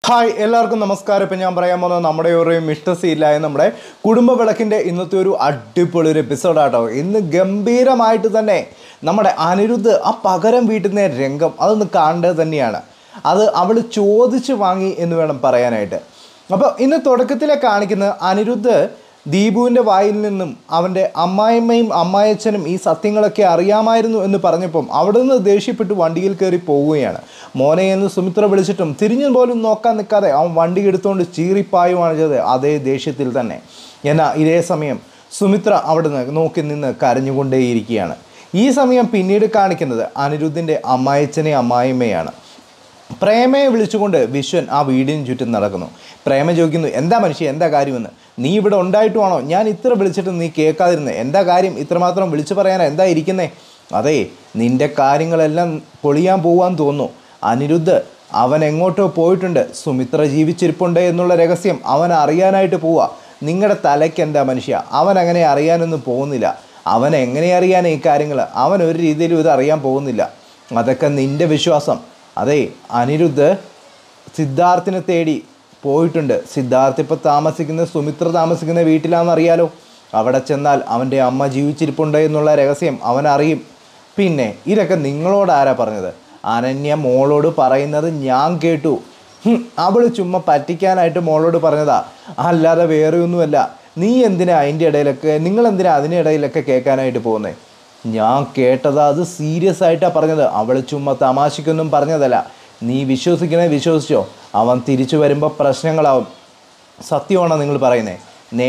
Hi എല്ലാവർക്കും നമസ്കാരം. ഇപ്പം ഞാൻ പറയാൻ പോകുന്നത് നമ്മുടെ ഒരു മിസ്റ്റർ സീലായ നമ്മുടെ കുടുംബ വിളക്കിൻ്റെ ഇന്നത്തെ ഒരു അടിപൊളി ഒരു എപ്പിസോഡാട്ടോ. ഇന്ന് ഗംഭീരമായിട്ട് തന്നെ നമ്മുടെ അനിരുദ്ധ് ആ പകരം വീട്ടുന്ന രംഗം അതൊന്ന് കാണേണ്ടത് തന്നെയാണ്. അത് അവൾ ചോദിച്ച് വാങ്ങി എന്ന് വേണം പറയാനായിട്ട്. അപ്പോൾ ഇന്ന് തുടക്കത്തിലെ കാണിക്കുന്ന അനിരുദ്ധ് ദീപുവിൻ്റെ വായിൽ നിന്നും അവൻ്റെ അമ്മായിമ്മയും അമ്മായച്ഛനും ഈ സത്യങ്ങളൊക്കെ അറിയാമായിരുന്നു എന്ന് പറഞ്ഞപ്പം അവിടെ നിന്ന് ദേഷ്യപ്പെട്ട് വണ്ടിയിൽ കയറി പോവുകയാണ്. മോനെ എന്ന് സുമിത്ര വിളിച്ചിട്ടും തിരിഞ്ഞു പോലും നോക്കാൻ നിൽക്കാതെ അവൻ വണ്ടി എടുത്തുകൊണ്ട് ചീറിപ്പായുമാണ് ചെയ്തത്, അതേ ദേഷ്യത്തിൽ തന്നെ. എന്നാൽ ഇതേ സമയം സുമിത്ര അവിടെ നിന്ന് നോക്കി നിന്ന് കരഞ്ഞുകൊണ്ടേയിരിക്കുകയാണ്. ഈ സമയം പിന്നീട് കാണിക്കുന്നത് അനിരുദ്ധിൻ്റെ അമ്മായച്ഛനെ അമ്മായിമ്മയാണ്. പ്രേമയെ വിളിച്ചുകൊണ്ട് വിശ്വൻ ആ വീടിന് ചുറ്റും നടക്കുന്നു. പ്രേമ ചോദിക്കുന്നു, എന്താ മനുഷ്യ, എന്താ കാര്യമെന്ന്. നീ ഇവിടെ ഉണ്ടായിട്ടുവാണോ ഞാൻ ഇത്ര വിളിച്ചിട്ട് നീ കേൾക്കാതിരുന്നത്? എന്താ കാര്യം, ഇത്രമാത്രം വിളിച്ചു പറയാനാ എന്താ ഇരിക്കുന്നേ? അതെ, നിൻ്റെ കാര്യങ്ങളെല്ലാം പൊളിയാൻ പോവാൻ തോന്നുന്നു. അനിരുദ്ധ് അവൻ എങ്ങോട്ടോ പോയിട്ടുണ്ട്, സുമിത്ര ജീവിച്ചിരിപ്പുണ്ട് എന്നുള്ള രഹസ്യം അവൻ അറിയാനായിട്ട് പോവുക. നിങ്ങളുടെ തലയ്ക്ക് എന്താ മനുഷ്യ, അവൻ അങ്ങനെ അറിയാനൊന്നും പോകുന്നില്ല. അവൻ എങ്ങനെ അറിയാൻ ഈ കാര്യങ്ങൾ? അവൻ ഒരു രീതിയിലും ഇത് അറിയാൻ പോകുന്നില്ല. അതൊക്കെ നിൻ്റെ വിശ്വാസം. അതെ, അനിരുദ്ധ് സിദ്ധാർത്ഥിനെ തേടി പോയിട്ടുണ്ട്. സിദ്ധാർത്ഥ് ഇപ്പോൾ താമസിക്കുന്നത് സുമിത്ര താമസിക്കുന്ന വീട്ടിലാണെന്നറിയാലോ. അവിടെ ചെന്നാൽ അവൻ്റെ അമ്മ ജീവിച്ചിരിപ്പുണ്ട് എന്നുള്ള രഹസ്യം അവൻ അറിയും. പിന്നെ ഇതൊക്കെ നിങ്ങളോട് ആരാ പറഞ്ഞത്? അനന്യ മോളോട് പറയുന്നത് ഞാൻ കേട്ടു. അവൾ ചുമ്മാ പറ്റിക്കാനായിട്ട് മോളോട് പറഞ്ഞതാ, അല്ലാതെ വേറെ ഒന്നുമല്ല. നീ എന്തിനാ അതിൻ്റെ ഇടയിലൊക്കെ, നിങ്ങളെന്തിനാ അതിനിടയിലൊക്കെ കേൾക്കാനായിട്ട് പോകുന്നത്? ഞാൻ കേട്ടതാ, അത് സീരിയസ് ആയിട്ടാണ് പറഞ്ഞത്. അവൾ ചുമ്മാ തമാശയ്ക്കൊന്നും പറഞ്ഞതല്ല. നീ വിശ്വസിക്കണേ വിശ്വസിച്ചോ, അവൻ തിരിച്ചു വരുമ്പോൾ പ്രശ്നങ്ങളാവും. സത്യമാണോ നിങ്ങൾ പറയുന്നത്?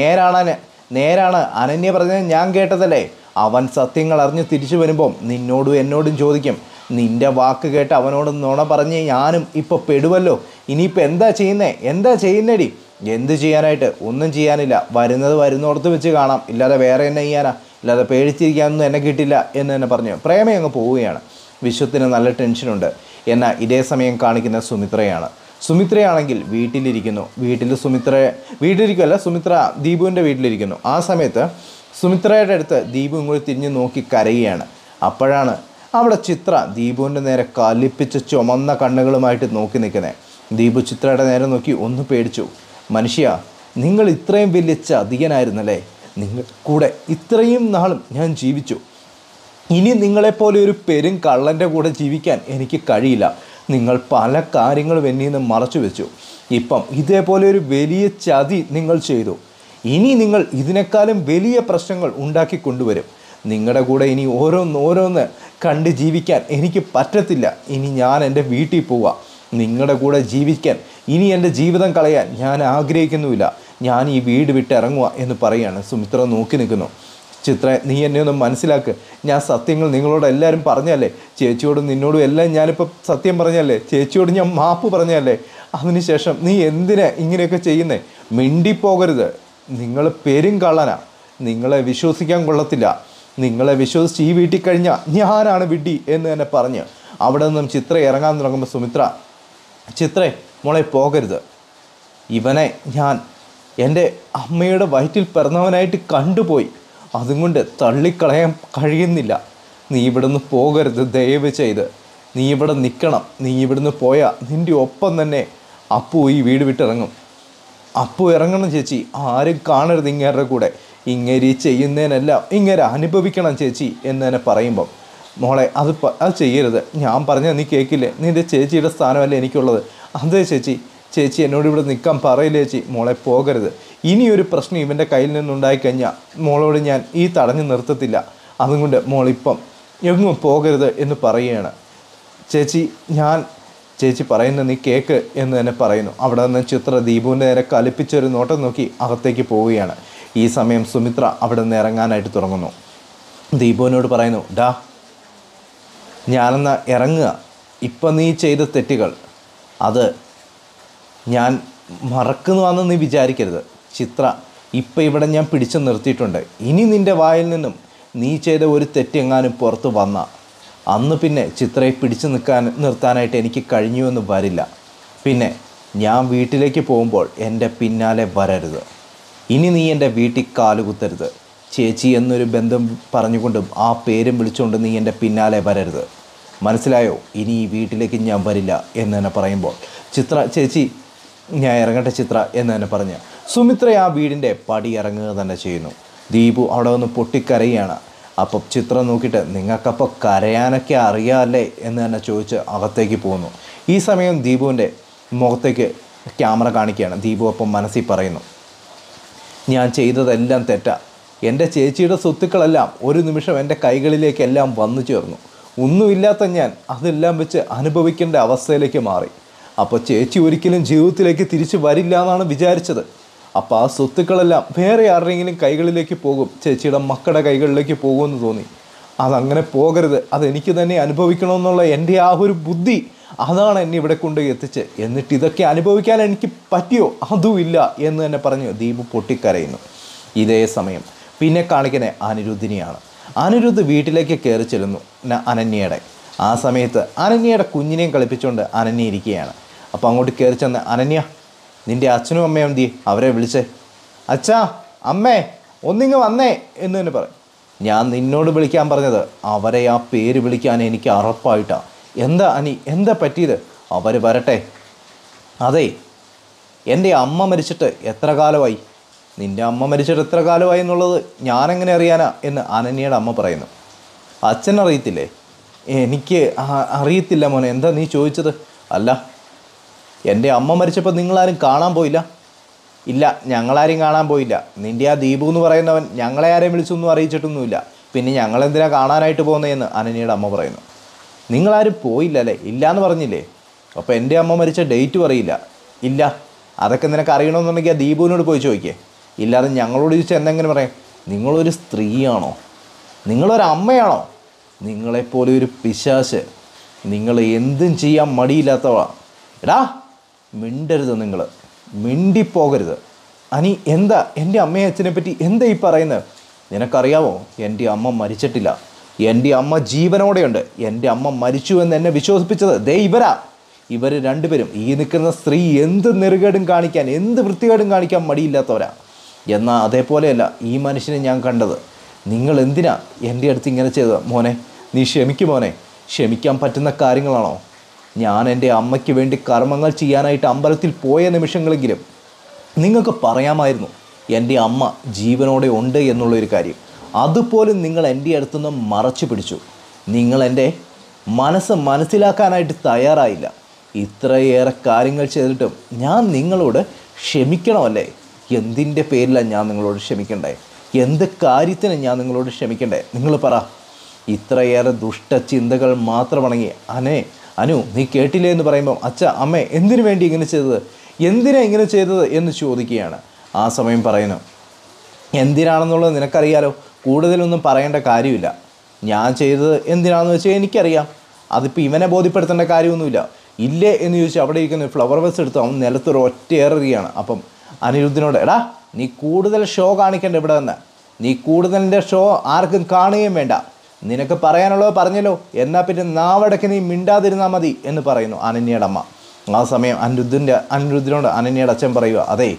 നേരാണ് അനന്യ പറഞ്ഞത്, ഞാൻ കേട്ടതല്ലേ. അവൻ സത്യങ്ങൾ അറിഞ്ഞ് തിരിച്ചു വരുമ്പം നിന്നോടും എന്നോടും ചോദിക്കും. നിൻ്റെ വാക്ക് കേട്ട് അവനോട് നുണ പറഞ്ഞ് ഞാനും ഇപ്പോൾ പെടുവല്ലോ. ഇനിയിപ്പോൾ എന്താ ചെയ്യുന്നേടി? എന്ത് ചെയ്യാനായിട്ട്? ഒന്നും ചെയ്യാനില്ല. വരുന്നോടത്ത് വെച്ച് കാണാം, ഇല്ലാതെ വേറെ എന്നെ ചെയ്യാനാ? ഇല്ലാതെ പേടിച്ചിരിക്കാനൊന്നും എന്നെ കിട്ടില്ല എന്ന് തന്നെ പറഞ്ഞു പ്രേമ അങ്ങ് പോവുകയാണ്. വിശ്വത്തിന് നല്ല ടെൻഷനുണ്ട്. എന്നാൽ ഇതേ സമയം കാണിക്കുന്ന സുമിത്രയാണെങ്കിൽ സുമിത്ര ദീപുവിൻ്റെ വീട്ടിലിരിക്കുന്നു. ആ സമയത്ത് സുമിത്രയുടെ അടുത്ത് ദീപു ഇങ്ങോട്ട് തിരിഞ്ഞ് നോക്കി കരയുകയാണ്. അപ്പോഴാണ് അവിടെ ചിത്ര ദീപുവിൻ്റെ നേരെ കലിപ്പിച്ച് ചുമന്ന കണ്ണുകളുമായിട്ട് നോക്കി നിൽക്കുന്നത്. ദീപു ചിത്രയുടെ നേരെ നോക്കി ഒന്ന് പേടിച്ചു. മനുഷ്യ, നിങ്ങൾ ഇത്രയും വലിയ ചതിയനായിരുന്നല്ലേ. നിങ്ങൾ കൂടെ ഇത്രയും നാളും ഞാൻ ജീവിച്ചു. ഇനി നിങ്ങളെപ്പോലെ ഒരു പെരും കള്ളൻ്റെ കൂടെ ജീവിക്കാൻ എനിക്ക് കഴിയില്ല. നിങ്ങൾ പല കാര്യങ്ങളും എന്നിൽ നിന്ന് മറച്ചു വെച്ചു. ഇപ്പം ഇതേപോലെ ഒരു വലിയ ചതി നിങ്ങൾ ചെയ്തു. ഇനി നിങ്ങൾ ഇതിനേക്കാളും വലിയ പ്രശ്നങ്ങൾ ഉണ്ടാക്കി കൊണ്ടുവരും. നിങ്ങളുടെ കൂടെ ഇനി ഓരോന്ന് കണ്ട് ജീവിക്കാൻ എനിക്ക് പറ്റത്തില്ല. ഇനി ഞാൻ എൻ്റെ വീട്ടിൽ പോവുക. നിങ്ങളുടെ കൂടെ ജീവിക്കാൻ ഇനി എൻ്റെ ജീവിതം കളയാൻ ഞാൻ ആഗ്രഹിക്കുന്നുമില്ല. ഞാൻ ഈ വീട് വിട്ടിറങ്ങുക എന്ന് പറയുകയാണ്. സുമിത്ര നോക്കി നിൽക്കുന്നു. ചിത്ര, നീ എന്നെ ഒന്ന് മനസ്സിലാക്ക്. ഞാൻ സത്യങ്ങൾ നിങ്ങളോട് എല്ലാവരും പറഞ്ഞല്ലേ. ചേച്ചിയോടും നിന്നോടും എല്ലാം ഞാനിപ്പോൾ സത്യം പറഞ്ഞല്ലേ. ചേച്ചിയോട് ഞാൻ മാപ്പ് പറഞ്ഞല്ലേ. അതിനുശേഷം നീ എന്തിനാ ഇങ്ങനെയൊക്കെ ചെയ്യുന്നേ? മിണ്ടിപ്പോകരുത്. നിങ്ങൾ പെരും കള്ളനാ. നിങ്ങളെ വിശ്വസിക്കാൻ കൊള്ളത്തില്ല. നിങ്ങളെ വിശ്വസിച്ച് ഈ വീട്ടിൽ കഴിഞ്ഞാൽ ഞാനാണ് വിഡ്ഢി എന്ന് തന്നെ പറഞ്ഞ് അവിടെ നിന്നും ചിത്ര ഇറങ്ങാൻ തുടങ്ങുമ്പോൾ സുമിത്ര, ചിത്രേ മോളെ പോകരുത്. ഇവനെ ഞാൻ എൻ്റെ അമ്മയുടെ വയറ്റിൽ പിറന്നവനായിട്ട് കണ്ടുപോയി. അതുകൊണ്ട് തള്ളിക്കളയാൻ കഴിയുന്നില്ല. നീ ഇവിടുന്ന് പോകരുത്, ദയവ് ചെയ്ത്. നീ ഇവിടെ നിൽക്കണം. നീ ഇവിടുന്ന് പോയാൽ നിൻ്റെ ഒപ്പം തന്നെ അപ്പു ഈ വീട് വിട്ടിറങ്ങും. അപ്പു ഇറങ്ങണം ചേച്ചി. ആരും കാണരുത് ഇങ്ങേരുടെ കൂടെ. ഇങ്ങേരി ചെയ്യുന്നതിനെല്ലാം ഇങ്ങേരെ അനുഭവിക്കണം ചേച്ചി എന്ന് തന്നെ പറയുമ്പം, മോളെ അത് ചെയ്യരുത്. ഞാൻ പറഞ്ഞാൽ നീ കേൾക്കില്ലേ? നിൻ്റെ ചേച്ചിയുടെ സ്ഥാനമല്ലേ എനിക്കുള്ളത്. അതെ ചേച്ചി എന്നോട് ഇവിടെ നിൽക്കാൻ പറയില്ലേ ചേച്ചി. മോളെ പോകരുത്. ഇനിയൊരു പ്രശ്നം ഇവൻ്റെ കയ്യിൽ നിന്നുണ്ടായിക്കഴിഞ്ഞാൽ മോളോട് ഞാൻ ഈ തടഞ്ഞു നിർത്തത്തില്ല. അതുകൊണ്ട് മോളിപ്പം എങ്ങും പോകരുത് എന്ന് പറയുകയാണ്. ചേച്ചി പറയുന്നത് നീ കേക്ക് എന്ന് തന്നെ പറയുന്നു. അവിടെ നിന്ന് ചിത്ര ദീപുവിൻ്റെ നേരെ കലിപ്പിച്ചൊരു നോട്ടം നോക്കി അകത്തേക്ക് പോവുകയാണ്. ഈ സമയം സുമിത്ര അവിടെ നിന്ന് ഇറങ്ങാനായിട്ട് തുടങ്ങുന്നു. ദീപുവിനോട് പറയുന്നു, ഡാ ഞാനെന്നാ ഇറങ്ങുക. ഇപ്പം നീ ചെയ്ത തെറ്റുകൾ അത് ഞാൻ മറക്കുന്നുവെന്ന് നീ വിചാരിക്കരുത്. ചിത്ര, ഇപ്പം ഇവിടെ ഞാൻ പിടിച്ചു നിർത്തിയിട്ടുണ്ട്. ഇനി നിൻ്റെ വായിൽ നിന്നും നീ ചെയ്ത ഒരു തെറ്റെങ്ങാനും പുറത്ത് വന്ന അന്ന് പിന്നെ ചിത്രയെ പിടിച്ചു നിർത്താനായിട്ട് എനിക്ക് കഴിഞ്ഞുവെന്ന് വരില്ല. പിന്നെ ഞാൻ വീട്ടിലേക്ക് പോകുമ്പോൾ എൻ്റെ പിന്നാലെ വരരുത്. ഇനി നീ എൻ്റെ വീട്ടിൽ കാലുകുത്തരുത്. ചേച്ചി എന്നൊരു ബന്ധം പറഞ്ഞുകൊണ്ടും ആ പേരും വിളിച്ചുകൊണ്ട് നീ എൻ്റെ പിന്നാലെ വരരുത്. മനസ്സിലായോ? ഇനി ഈ വീട്ടിലേക്ക് ഞാൻ വരില്ല എന്ന് തന്നെ പറയുമ്പോൾ ചിത്ര, ചേച്ചി ഞാൻ ഇറങ്ങട്ടെ ചിത്ര എന്ന് തന്നെ പറഞ്ഞ് സുമിത്ര ആ വീടിൻ്റെ പടി ഇറങ്ങുക തന്നെ ചെയ്യുന്നു. ദീപു അവിടെ വന്ന് പൊട്ടിക്കരയാണ്. അപ്പം ചിത്രം നോക്കിയിട്ട് നിങ്ങൾക്കപ്പോൾ കരയാനൊക്കെ അറിയാമല്ലേ എന്ന് തന്നെ ചോദിച്ച് അകത്തേക്ക് പോകുന്നു. ഈ സമയം ദീപുവിൻ്റെ മുഖത്തേക്ക് ക്യാമറ കാണിക്കുകയാണ്. ദീപു അപ്പം മനസ്സിൽ പറയുന്നു, ഞാൻ ചെയ്തതെല്ലാം തെറ്റാ. എൻ്റെ ചേച്ചിയുടെ സ്വത്തുക്കളെല്ലാം ഒരു നിമിഷം എൻ്റെ കൈകളിലേക്കെല്ലാം വന്നു ചേർന്നു. ഒന്നുമില്ലാത്ത ഞാൻ അതെല്ലാം വെച്ച് അനുഭവിക്കേണ്ട അവസ്ഥയിലേക്ക് മാറി. അപ്പോൾ ചേച്ചി ഒരിക്കലും ജീവിതത്തിലേക്ക് തിരിച്ചു വരില്ല എന്നാണ് വിചാരിച്ചത്. അപ്പോൾ ആ സ്വത്തുക്കളെല്ലാം വേറെ ആരുടെയെങ്കിലും കൈകളിലേക്ക് പോകും, ചേച്ചിയുടെ മക്കളുടെ കൈകളിലേക്ക് പോകുമെന്ന് തോന്നി. അതങ്ങനെ പോകരുത്, അതെനിക്ക് തന്നെ അനുഭവിക്കണമെന്നുള്ള എൻ്റെ ആ ഒരു ബുദ്ധി അതാണ് എന്നെ ഇവിടെ കൊണ്ട് എത്തിച്ച്. എന്നിട്ട് ഇതൊക്കെ അനുഭവിക്കാൻ എനിക്ക് പറ്റിയോ? അതുമില്ല എന്ന് തന്നെ പറഞ്ഞ് ദീപു പൊട്ടിക്കരയുന്നു. ഇതേ സമയം പിന്നെ കാണിക്കുന്നത് അനിരുദ്ധിനെയാണ്. അനിരുദ്ധ് വീട്ടിലേക്ക് കയറി ചെല്ലുന്നു അനന്യയുടെ. ആ സമയത്ത് അനന്യയുടെ കുഞ്ഞിനെയും കളിപ്പിച്ചുകൊണ്ട് അനന്യ ഇരിക്കുകയാണ്. അപ്പോൾ അങ്ങോട്ട് കയറി ചെന്ന്, അനന്യ നിൻ്റെ അച്ഛനും അമ്മയും എന്തി? അവരെ വിളിച്ചേ. അച്ഛാ അമ്മേ ഒന്നിങ്ങ് വന്നേ എന്ന് തന്നെ പറയും. ഞാൻ നിന്നോട് വിളിക്കാൻ പറഞ്ഞത് അവരെ ആ പേര് വിളിക്കാൻ എനിക്ക് ഉറപ്പായിട്ടാണ്. എന്താ അനി, എന്താ പറ്റിയത്? അവർ വരട്ടെ. അതെ, എൻ്റെ അമ്മ മരിച്ചിട്ട് എത്ര കാലമായി? നിൻ്റെ അമ്മ മരിച്ചിട്ട് എത്ര കാലമായി എന്നുള്ളത് ഞാനെങ്ങനെ അറിയാനാ എന്ന് അനന്യയുടെ അമ്മ പറയുന്നു. അച്ഛനറിയത്തില്ലേ? എനിക്ക് അറിയത്തില്ല മോനെ. എന്താ നീ ചോദിച്ചത്? അല്ല, എൻ്റെ അമ്മ മരിച്ചപ്പോൾ നിങ്ങളാരും കാണാൻ പോയില്ല? ഇല്ല, ഞങ്ങളാരും കാണാൻ പോയില്ല. നിൻ്റെ ആ ദീപു എന്ന് പറയുന്നവൻ ഞങ്ങളെ ആരെയും വിളിച്ചൊന്നും അറിയിച്ചിട്ടൊന്നുമില്ല. പിന്നെ ഞങ്ങളെന്തിനാണ് കാണാനായിട്ട് പോകുന്നതെന്ന് അനന്യയുടെ അമ്മ പറയുന്നു. നിങ്ങളാരും പോയില്ലല്ലേ? ഇല്ലയെന്ന് പറഞ്ഞില്ലേ? അപ്പോൾ എൻ്റെ അമ്മ മരിച്ച ഡേറ്റ് പറയില്ല? ഇല്ല. അതൊക്കെ നിനക്ക് അറിയണമെന്നുണ്ടെങ്കിൽ ആ ദീപുവിനോട് പോയി ചോദിക്കേ. ഇല്ലാതെ ഞങ്ങളോട് ചോദിച്ചാൽ എന്തെങ്കിലും പറയാം? നിങ്ങളൊരു സ്ത്രീയാണോ? നിങ്ങളൊരമ്മയാണോ? നിങ്ങളെപ്പോലെ ഒരു പിശാച്. നിങ്ങൾ എന്തും ചെയ്യാൻ മടിയില്ലാത്തവളാണ്. എടാ മിണ്ടരുത്, നിങ്ങൾ മിണ്ടിപ്പോകരുത്. അനി എന്താ എൻ്റെ അമ്മയെ അച്ഛനെ പറ്റി എന്താ ഈ പറയുന്നത്? നിനക്കറിയാമോ, എൻ്റെ അമ്മ മരിച്ചിട്ടില്ല. എൻ്റെ അമ്മ ജീവനോടെയുണ്ട്. എൻ്റെ അമ്മ മരിച്ചു എന്ന് എന്നെ വിശ്വസിപ്പിച്ചത് ദേ ഇവരാ. ഇവർ രണ്ടുപേരും, ഈ നിൽക്കുന്ന സ്ത്രീ എന്ത് നെറുകേടും കാണിക്കാൻ, എന്ത് വൃത്തികേടും കാണിക്കാൻ മടിയില്ലാത്തവരാ. എന്നാൽ അതേപോലെയല്ല ഈ മനുഷ്യനെ ഞാൻ കണ്ടത്. നിങ്ങൾ എന്തിനാ എൻ്റെ അടുത്ത് ഇങ്ങനെ ചെയ്തത്? മോനെ നീ ക്ഷമിക്കും മോനെ. ക്ഷമിക്കാൻ പറ്റുന്ന കാര്യങ്ങളാണോ? ഞാൻ എൻ്റെ അമ്മയ്ക്ക് വേണ്ടി കർമ്മങ്ങൾ ചെയ്യാനായിട്ട് അമ്പലത്തിൽ പോയ നിമിഷങ്ങളെങ്കിലും നിങ്ങൾക്ക് പറയാമായിരുന്നു എൻ്റെ അമ്മ ജീവനോടെ ഉണ്ട് എന്നുള്ളൊരു കാര്യം. അതുപോലും നിങ്ങൾ എൻ്റെ അടുത്തുനിന്ന് മറച്ചു പിടിച്ചു. നിങ്ങൾ എൻ്റെ മനസ്സ് മനസ്സിലാക്കാനായിട്ട് തയ്യാറായില്ല. ഇത്രയേറെ കാര്യങ്ങൾ ചെയ്തിട്ടും ഞാൻ നിങ്ങളോട് ക്ഷമിക്കണമല്ലേ? എന്തിൻ്റെ പേരിലാണ് ഞാൻ നിങ്ങളോട് ക്ഷമിക്കണ്ടേ? എന്ത് കാര്യത്തിന് ഞാൻ നിങ്ങളോട് ക്ഷമിക്കണ്ടേ? നിങ്ങൾ പറ. ഇത്രയേറെ ദുഷ്ടചിന്തകൾ മാത്രമാണെങ്കിൽ അനു നീ കേട്ടില്ലേ എന്ന് പറയുമ്പം അച്ഛ അമ്മേ എന്തിനു വേണ്ടി ഇങ്ങനെ ചെയ്തത്, എന്തിനാ ഇങ്ങനെ ചെയ്തത് എന്ന് ചോദിക്കുകയാണ്. ആ സമയം പറയുന്നു, എന്തിനാണെന്നുള്ളത് നിനക്കറിയാലോ, കൂടുതലൊന്നും പറയേണ്ട കാര്യമില്ല. ഞാൻ ചെയ്തത് എന്തിനാണെന്ന് വെച്ചാൽ എനിക്കറിയാം. അതിപ്പോൾ ഇവനെ ബോധ്യപ്പെടുത്തേണ്ട കാര്യമൊന്നുമില്ല. ഇല്ലേ എന്ന് ചോദിച്ചാൽ അവിടെ ഇരിക്കുന്ന ഫ്ലവർ ബസ് എടുത്ത് അവൻ നിലത്തൊരു ഒറ്റയേറുകയാണ്. അപ്പം അനിരുദ്ധിനോട്, എടാ നീ കൂടുതൽ ഷോ കാണിക്കേണ്ട ഇവിടെ നിന്ന്. നീ കൂടുതലിൻ്റെ ഷോ ആർക്കും കാണുകയും വേണ്ട. നിനക്ക് പറയാനുള്ളത് പറഞ്ഞല്ലോ, എന്നാൽ പിന്നെ നാവടക്ക് നീ മിണ്ടാതിരുന്നാൽ മതി എന്ന് പറയുന്നു അനന്യയുടെ അമ്മ. ആ സമയം അനിരുദ്ധിനോട് അനന്യയുടെ അച്ഛൻ പറയുക, അതെ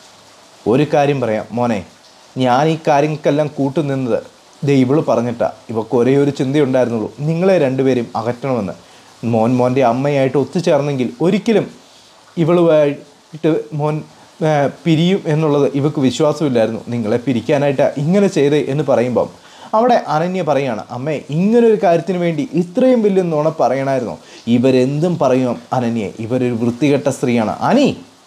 ഒരു കാര്യം പറയാം മോനെ, ഞാൻ ഈ കാര്യങ്ങൾക്കെല്ലാം കൂട്ടുനിന്നത് ഇവള് പറഞ്ഞിട്ടാണ്. ഇവൾക്ക് ഒരേ ഒരു ചിന്തയുണ്ടായിരുന്നുള്ളൂ, നിങ്ങളെ രണ്ടുപേരും അകറ്റണമെന്ന്. മോൻ്റെ അമ്മയായിട്ട് ഒത്തുചേർന്നെങ്കിൽ ഒരിക്കലും ഇവളുമായിട്ട് മോൻ പിരിയും എന്നുള്ളത് ഇവൾക്ക് വിശ്വാസമില്ലായിരുന്നു. നിങ്ങളെ പിരിക്കാനായിട്ട് ഇങ്ങനെ ചെയ്തേ എന്ന് പറയുമ്പം അവിടെ അനന്യ പറയാണ്, അമ്മേ ഇങ്ങനൊരു കാര്യത്തിന് വേണ്ടി ഇത്രയും വലിയ നുണ പറയണമായിരുന്നോ? ഇവരെന്തും പറയും അനന്യെ, ഇവരൊരു വൃത്തികെട്ട സ്ത്രീയാണ്. അനി,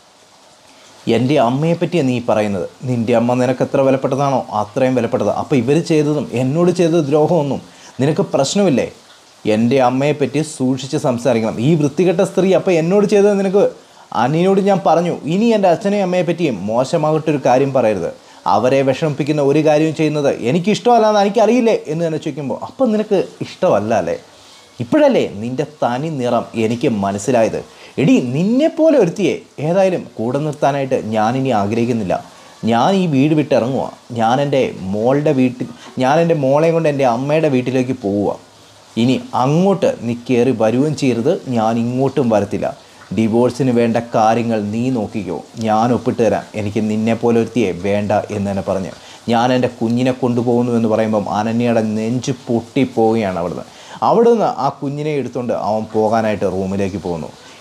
എൻ്റെ അമ്മയെപ്പറ്റിയാണ് നീ പറയുന്നത്. നിൻ്റെ അമ്മ നിനക്ക് എത്ര വിലപ്പെട്ടതാണോ അത്രയും വിലപ്പെട്ടതാണ്. അപ്പോൾ ഇവർ ചെയ്തതും എന്നോട് ചെയ്തത് ദ്രോഹമൊന്നും നിനക്ക് പ്രശ്നമില്ലേ? എൻ്റെ അമ്മയെപ്പറ്റി സൂക്ഷിച്ച് സംസാരിക്കണം. ഈ വൃത്തികെട്ട സ്ത്രീ അപ്പോൾ എന്നോട് ചെയ്തത് നിനക്ക്, അനിയോട് ഞാൻ പറഞ്ഞു, ഇനി എൻ്റെ അച്ഛനെയും അമ്മയെപ്പറ്റിയും മോശമായിട്ടൊരു കാര്യം പറയരുത്. അവരെ വിഷമിപ്പിക്കുന്ന ഒരു കാര്യവും ചെയ്യുന്നത് എനിക്കിഷ്ടമല്ലാന്ന് എനിക്കറിയില്ലേ എന്ന് തന്നെ ചോദിക്കുമ്പോൾ, അപ്പം നിനക്ക് ഇഷ്ടമല്ല അല്ലേ? ഇപ്പോഴല്ലേ നിൻ്റെ തനി നിറം എനിക്ക് മനസ്സിലായത്. എടി നിന്നെപ്പോലെ ഒരുത്തിയെ ഏതായാലും കൂടെ നിർത്താനായിട്ട് ഞാനിനി ആഗ്രഹിക്കുന്നില്ല. ഞാൻ ഈ വീട് വിട്ടിറങ്ങുക. ഞാൻ എൻ്റെ മോളെയും കൊണ്ട് എൻ്റെ അമ്മയുടെ വീട്ടിലേക്ക് പോവുക. ഇനി അങ്ങോട്ട് നീ കയറി വരുകയും ചെയ്യരുത്, ഞാൻ ഇങ്ങോട്ടും വരത്തില്ല. ഡിവോഴ്സിന് വേണ്ട കാര്യങ്ങൾ നീ നോക്കിക്കോ, ഞാൻ ഒപ്പിട്ട് തരാം. എനിക്ക് നിന്നെപ്പോലെ ഒരുത്തിയെ വേണ്ട എന്ന് തന്നെ പറഞ്ഞ് ഞാൻ എൻ്റെ കുഞ്ഞിനെ കൊണ്ടുപോകുന്നു എന്ന് പറയുമ്പം അനന്യയുടെ നെഞ്ച് പൊട്ടിപ്പോവുകയാണ്. അവിടുന്ന് ആ കുഞ്ഞിനെ എടുത്തുകൊണ്ട് അവൻ പോകാനായിട്ട് റൂമിലേക്ക് പോകുന്നു.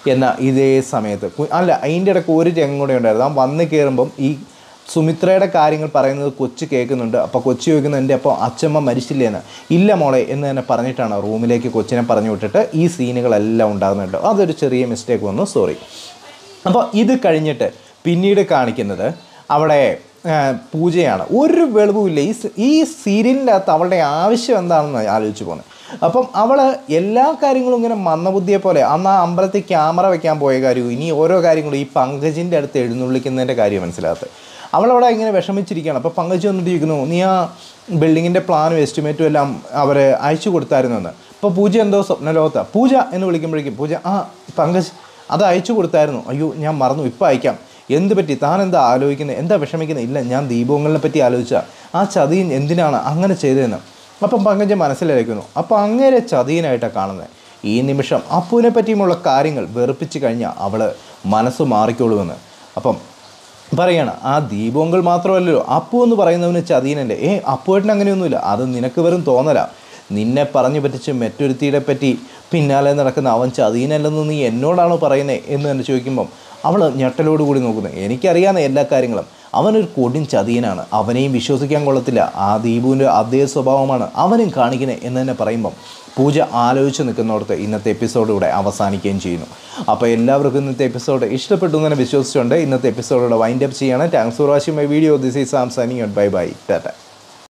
എന്നാൽ ഇതേ സമയത്ത് അല്ല അതിൻ്റെ ഇടയ്ക്ക് ഒരു രംഗം കൂടെ ഉണ്ടായിരുന്നു. ആ വന്ന് കയറുമ്പം ഈ സുമിത്രയുടെ കാര്യങ്ങൾ പറയുന്നത് കൊച്ചു കേൾക്കുന്നുണ്ട്. അപ്പോൾ കൊച്ചു ചോദിക്കുന്നത് എൻ്റെ അപ്പോൾ അച്ഛമ്മ മരിച്ചില്ലേന്ന്. ഇല്ല മോളെ എന്ന് തന്നെ പറഞ്ഞിട്ടാണ് റൂമിലേക്ക് കൊച്ചിനെ പറഞ്ഞു വിട്ടിട്ട് ഈ സീനുകളെല്ലാം ഉണ്ടാകുന്നുണ്ട്. അതൊരു ചെറിയ മിസ്റ്റേക്ക് വന്നു, സോറി. അപ്പോൾ ഇത് കഴിഞ്ഞിട്ട് പിന്നീട് കാണിക്കുന്നത് അവിടെ പൂജയാണ്. ഒരു വെളിവുമില്ല ഈ സീരിയലിൻ്റെ അകത്ത് അവളുടെ ആവശ്യം എന്താണെന്ന് ആലോചിച്ച് പോകുന്നത്. അപ്പം അവൾ എല്ലാ കാര്യങ്ങളും ഇങ്ങനെ മന്ദബുദ്ധിയെ പോലെ അന്ന് ആ അമ്പലത്തിൽ ക്യാമറ വെക്കാൻ പോയ കാര്യവും ഇനി ഓരോ കാര്യങ്ങളും ഈ പങ്കജിൻ്റെ അടുത്ത് എഴുന്നള്ളിക്കുന്നതിൻ്റെ കാര്യം മനസ്സിലാകത്ത്. അവളവിടെ ഇങ്ങനെ വിഷമിച്ചിരിക്കുകയാണ്. അപ്പോൾ പങ്കജ് വന്നിട്ട് ചോദിക്കുന്നു, നീ ആ ബിൽഡിങ്ങിൻ്റെ പ്ലാനും എസ്റ്റിമേറ്റും എല്ലാം അവർ അയച്ചു കൊടുത്തായിരുന്നു എന്ന്. അപ്പോൾ പൂജ എന്തോ സ്വപ്നലോകത്താണ്. പൂജ എന്ന് വിളിക്കുമ്പോഴേക്കും പൂജ പങ്കജ് അത് അയച്ചു കൊടുത്തായിരുന്നു. അയ്യോ ഞാൻ മറന്നു, ഇപ്പോൾ അയക്കാം. എന്ത് പറ്റി, താൻ എന്താ ആലോചിക്കുന്നത്, എന്താ വിഷമിക്കുന്നത്? ഇല്ല ഞാൻ ദീപങ്ങളിനെ പറ്റി ആലോചിച്ചാൽ ആ ചതിയൻ എന്തിനാണ് അങ്ങനെ ചെയ്തതെന്ന്. അപ്പം പങ്കജ് മനസ്സിലാക്കുന്നു. അപ്പോൾ അങ്ങനെ ചതിയനായിട്ടാണ് കാണുന്നത്. ഈ നിമിഷം അപ്പുവിനെ പറ്റിയുമുള്ള കാര്യങ്ങൾ വെറുപ്പിച്ച് കഴിഞ്ഞാൽ അവൾ മനസ്സ് മാറിക്കോളുമെന്ന്. അപ്പം പറയണം, ആ ദീപങ്ങൾ മാത്രമല്ലല്ലോ അപ്പു എന്ന് പറയുന്നവന് ചതിയനല്ലേ. അപ്പുവേട്ടന് അങ്ങനെയൊന്നുമില്ല, അത് നിനക്ക് വെറും തോന്നല. നിന്നെ പറഞ്ഞു പറ്റിച്ച് മറ്റൊരുത്തിയുടെ പറ്റി പിന്നാലെ നടക്കുന്ന അവൻ ചതിയനല്ലെന്ന് നീ എന്നോടാണോ പറയുന്നത് എന്ന് തന്നെ ചോദിക്കുമ്പം അവൾ ഞെട്ടലോടുകൂടി നോക്കുന്നത്. എനിക്കറിയാവുന്ന എല്ലാ കാര്യങ്ങളും. അവനൊരു കൊടും ചതിയനാണ്, അവനെയും വിശ്വസിക്കാൻ കൊള്ളത്തില്ല. ആ ദീപുവിൻ്റെ അതേ സ്വഭാവമാണ് അവനും കാണിക്കുന്നത് എന്ന് തന്നെ പറയുമ്പം പൂജ ആലോചിച്ച് നിൽക്കുന്നിടത്ത് ഇന്നത്തെ എപ്പിസോഡ് ഇവിടെ അവസാനിക്കുകയും ചെയ്യുന്നു. അപ്പോൾ എല്ലാവർക്കും ഇന്നത്തെ എപ്പിസോഡ് ഇഷ്ടപ്പെട്ടു എന്ന് തന്നെ വിശ്വസിച്ചുകൊണ്ട് ഇന്നത്തെ എപ്പിസോഡിലൂടെ വൈൻഡ് അപ്പ് ചെയ്യണം. Thanks for watching my video. This is Sam signing out. Bye bye, Tata.